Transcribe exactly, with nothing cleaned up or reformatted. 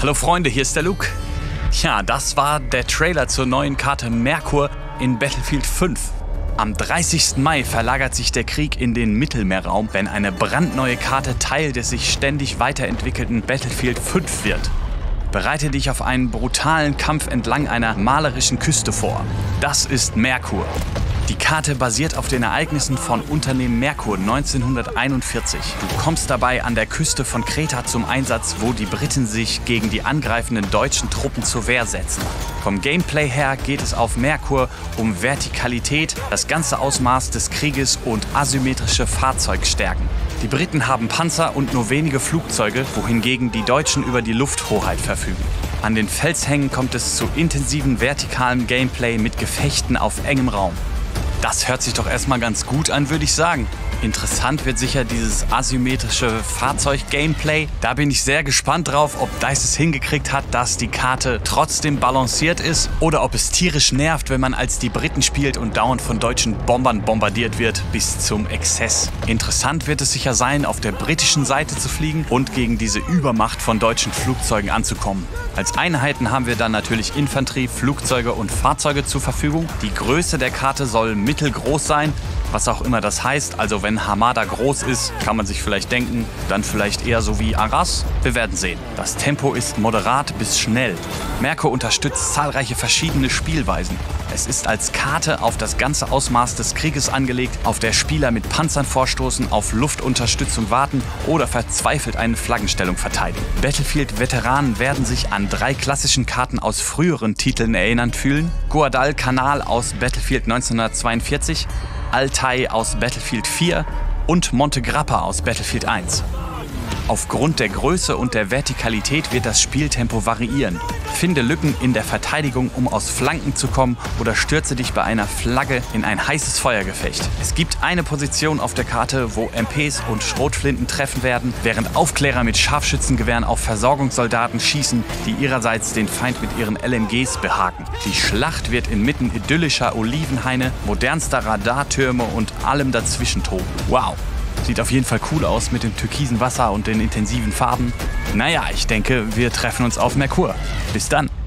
Hallo Freunde, hier ist der Luke. Ja, das war der Trailer zur neuen Karte Merkur in Battlefield fünf. Am dreißigsten Mai verlagert sich der Krieg in den Mittelmeerraum, wenn eine brandneue Karte Teil des sich ständig weiterentwickelten Battlefield fünf wird. Bereite dich auf einen brutalen Kampf entlang einer malerischen Küste vor. Das ist Merkur. Die Karte basiert auf den Ereignissen von Unternehmen Merkur neunzehnhunderteinundvierzig. Du kommst dabei an der Küste von Kreta zum Einsatz, wo die Briten sich gegen die angreifenden deutschen Truppen zur Wehr setzen. Vom Gameplay her geht es auf Merkur um Vertikalität, das ganze Ausmaß des Krieges und asymmetrische Fahrzeugstärken. Die Briten haben Panzer und nur wenige Flugzeuge, wohingegen die Deutschen über die Lufthoheit verfügen. An den Felshängen kommt es zu intensiven vertikalem Gameplay mit Gefechten auf engem Raum. Das hört sich doch erstmal ganz gut an, würde ich sagen. Interessant wird sicher dieses asymmetrische Fahrzeug-Gameplay. Da bin ich sehr gespannt drauf, ob DICE es hingekriegt hat, dass die Karte trotzdem balanciert ist oder ob es tierisch nervt, wenn man als die Briten spielt und dauernd von deutschen Bombern bombardiert wird bis zum Exzess. Interessant wird es sicher sein, auf der britischen Seite zu fliegen und gegen diese Übermacht von deutschen Flugzeugen anzukommen. Als Einheiten haben wir dann natürlich Infanterie, Flugzeuge und Fahrzeuge zur Verfügung. Die Größe der Karte soll mittelgroß sein, was auch immer das heißt. Also wenn Hamada groß ist, kann man sich vielleicht denken, dann vielleicht eher so wie Arras. Wir werden sehen. Das Tempo ist moderat bis schnell. Merkur unterstützt zahlreiche verschiedene Spielweisen. Es ist als Karte auf das ganze Ausmaß des Krieges angelegt, auf der Spieler mit Panzern vorstoßen, auf Luftunterstützung warten oder verzweifelt eine Flaggenstellung verteidigen. Battlefield-Veteranen werden sich an drei klassischen Karten aus früheren Titeln erinnert fühlen. Guadalcanal aus Battlefield neunzehnhundertzweiundvierzig, Altai aus Battlefield vier und Monte Grappa aus Battlefield eins. Aufgrund der Größe und der Vertikalität wird das Spieltempo variieren. Finde Lücken in der Verteidigung, um aus Flanken zu kommen, oder stürze dich bei einer Flagge in ein heißes Feuergefecht. Es gibt eine Position auf der Karte, wo M Ps und Schrotflinten treffen werden, während Aufklärer mit Scharfschützengewehren auf Versorgungssoldaten schießen, die ihrerseits den Feind mit ihren L M Gs behaken. Die Schlacht wird inmitten idyllischer Olivenhaine, modernster Radartürme und allem dazwischen toben. Wow! Sieht auf jeden Fall cool aus mit dem türkisen Wasser und den intensiven Farben. Naja, ich denke, wir treffen uns auf Merkur. Bis dann!